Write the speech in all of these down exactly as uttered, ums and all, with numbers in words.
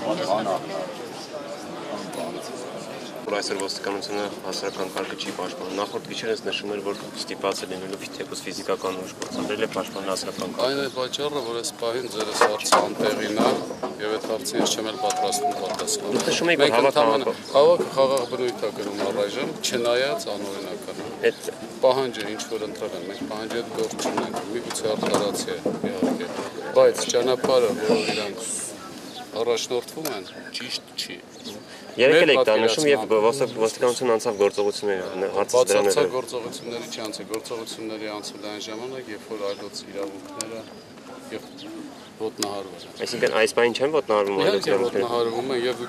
Որ այսօր ոստիկանությունը հասարակական կարգը չի պաշտպանում։ Նախորդ գիշերս նշում էր, որ ստիպված է լինելու թեկուզ ֆիզիկական ուժ կործանել է պաշտպանել հասարակական կարգը։ Այն է պատճառը, որ այս պահին ձերս հարցը անտեղին է եւ այդ հարցին ես չեմ էլ պատրաստվում պատասխանել։ Նշում եք, որ հավաքը հավաքը խաղաղ բնույթ է կրում առայժմ, չնայած անօրինական է։ Այդ պահանջը ինչ որ ընտրել են, մենք պահանջի հետ գործ չունենք, միգուցե արդարացի է իհարկե, բայց ճանապարհը, որով իրանք առաջնորդվում են, ճիշտ չի։ Երեք եք դա նշում եւ ոստիկանությունն անցավ գործողությունների բացարձակ գործողությունների չանցի, գործողությունների անցել այն ժամանակ, երբ որ այլոց իրավունքները եւ ոտնահարվում են։ Այսինքն այս բանին չեն ոտնահարվում այլոց իրավունքները։ Ոտնահարվում են եւ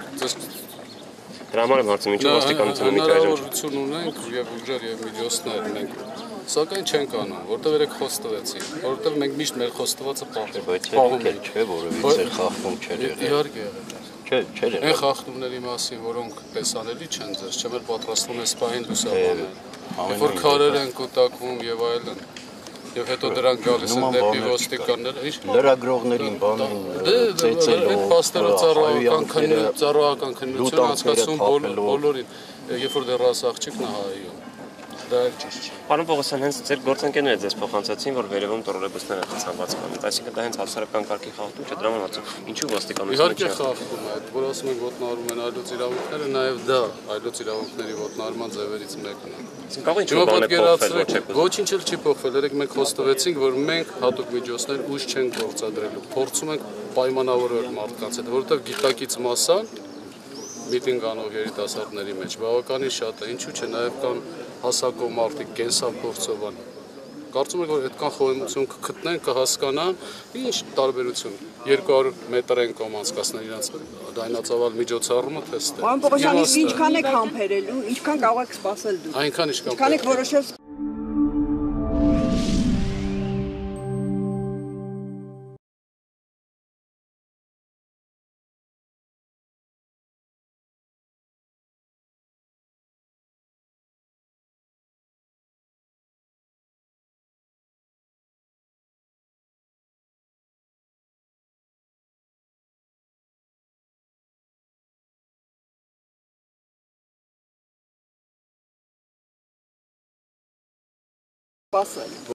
դրա համար եմ հարցնում, ինչու ոստիկանությունը մի քիչ հնարավորություն ունենք եւ ուժեր եւ միջոցներ ունենք, սակայն չենք անում, որտեղ երեք խոստվեցին, որտեղ մենք միշտ մեր խոստվածը պահում ենք, չէ, որովհետեւ խախտում չէր եղել։ Իհարկե եղել։ Չէ, չէր եղել։ Այն խախտումների մասին, որոնք տեսանելի չեն ձեզ, չեմ էլ պատրաստվում ես պահին լուսաբանել։ Երբ որ քարեր են կուտակվում եւ այլն, եւ հետո դրանք գալիս են դեպի ոստիկանները, ինչ լրագրողներին բանին ծեծելով, այդ փաստերը ծառայական քննություն, ծառայական քննություն անցկացում բոլորին, երբ որ դեռ ասա աղջիկն է հայում։ Դա էլ ճիշտ չէ։ Պարոն Պողոսյան, հենց ձեր գործընկերները ձեզ փոխանցեցին, որ վերևում տռոլեբուսներ են խցանված կանից, այսինքն դա հենց հասարակական կարգի խախտում չէ, դրա համար հարցում, ինչու ոստիկանությունը իհարկե խախտում է, որ ասում են ոտնահարում են այլոց իրավունքները, նաեւ դա այլոց իրավունքների ոտնահարման ձևերից մեկն է։ Այսինքն ինչ բան է փոխվել, ոչ է։ Ոչինչ էլ չի փոխվել, երեք մենք խոստովեցինք, որ մենք հատուկ միջոցներ ուժ չենք գործադրելու, փորձում ենք պայմանավորել մարդկանց հետ, որովհետեւ գիտակից մասան միտինգ անող երիտասարդների մեջ բավականին շատ է, ինչու՞ չէ, նաեւ կան հասակով մարդիկ կենսափորձովան։ Կարծում եք, որ այդքան խոհեմություն կգտնեն, կհասկանան, ինչ տարբերություն երկու հարյուր մետր են կողմ անցկացնել իրենց լայնածավալ միջոցառումը թեստը։ Պարոն Պողոսյան, իսկ ինչքան եք համբերելու, ինչքան կարող եք սպասել դուք։ Այնքան ինչքան Ինչքան եք որոշել սպասել։